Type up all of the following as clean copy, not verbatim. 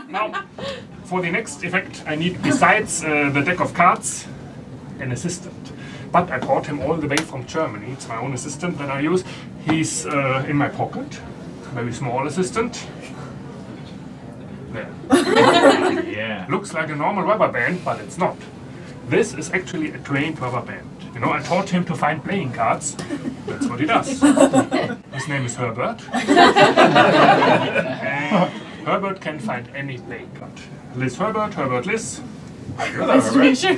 Now, for the next effect, I need, besides the deck of cards, an assistant. But I brought him all the way from Germany. It's my own assistant that I use. He's in my pocket. Very small assistant. There. Yeah. Looks like a normal rubber band, but it's not. This is actually a trained rubber band. You know, I taught him to find playing cards. That's what he does. His name is Herbert. And Herbert can find any playing card. Liz Herbert, Herbert Liz. Nice to meet you.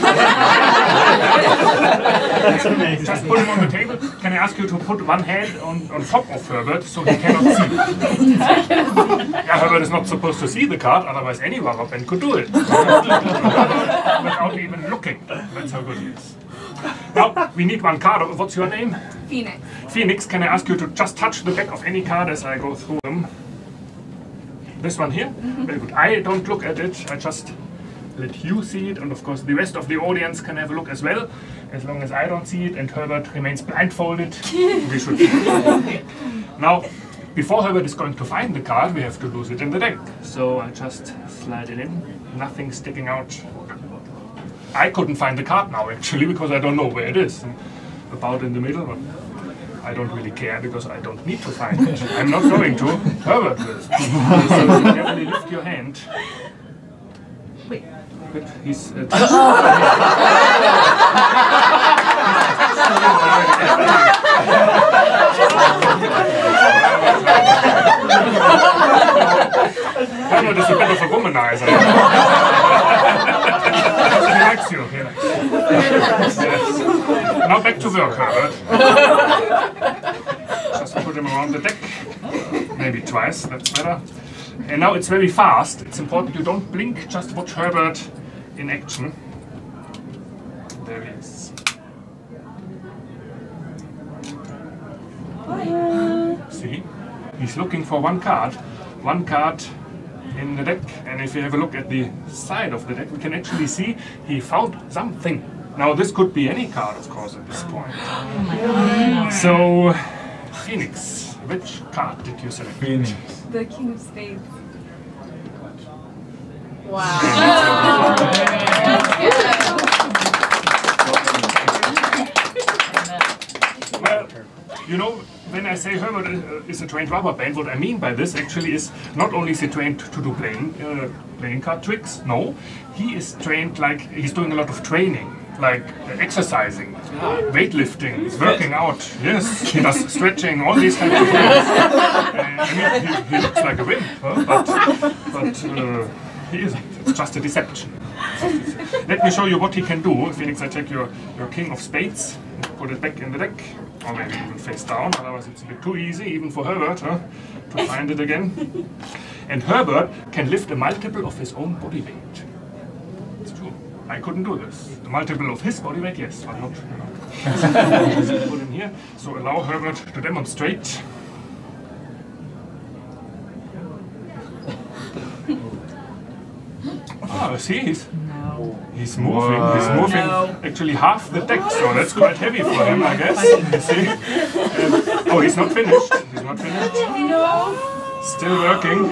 Just put him on the table. Can I ask you to put one hand on top of Herbert so he cannot see? Yeah, Herbert is not supposed to see the card, otherwise any rubber band could do it. Without even looking. That's how good he is. Now, we need one card. What's your name? Phoenix. Phoenix, can I ask you to just touch the back of any card as I go through them? This one here? Very good. I don't look at it, I just let you see it, and of course the rest of the audience can have a look as well, as long as I don't see it and Herbert remains blindfolded. We should. Now, before Herbert is going to find the card, we have to lose it in the deck. So I just slide it in, nothing sticking out. I couldn't find the card now actually, because I don't know where it is. About in the middle, but I don't really care because I don't need to find it. I'm not going to. Herbert will. So carefully lift your hand. Wait. Good. He's Herbert is a bit of a womanizer. He likes you. He likes you. Yes. Now back to work, Herbert. Just put him around the deck. Maybe twice, that's better. And now it's very fast. It's important you don't blink, just watch Herbert in action. There he is. See? He's looking for one card. One card in the deck. And if you have a look at the side of the deck, we can actually see he found something. Now this could be any card, of course, at this point. So, Phoenix, which card did you select? Phoenix. The King of Spades. Wow. Well, you know, when I say Herbert is a trained rubber band, what I mean by this actually is not only is he trained to do playing card tricks, no, he is trained like, he's doing a lot of training, like exercising, weightlifting, he's working out, yes, he does stretching, all these kind of things. I mean, he looks like a wimp, huh? but he isn't, it's just a deception. Let me show you what he can do. Phoenix, I take your King of Spades, put it back in the deck, or maybe even face down, otherwise it's a bit too easy, even for Herbert, to find it again. And Herbert can lift a multiple of his own body weight. It's true. I couldn't do this. A multiple of his body weight, yes, but not. Put him here. So allow Herbert to demonstrate. Ah, see, he's moving. Wow. He's moving actually half the deck, so that's quite heavy for him, I guess. You see? Oh, he's not finished. He's not finished. No. Still working.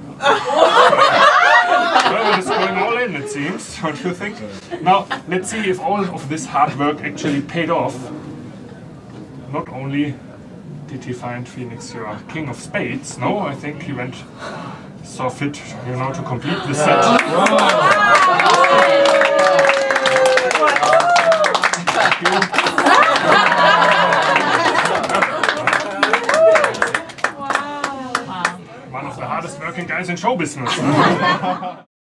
Herbert is going all in, it seems. What do you think? Now, let's see if all of this hard work actually paid off. Not only did he find Phoenix your King of Spades, no, I think he saw fit, you know, to complete the set. One of the hardest working guys in show business.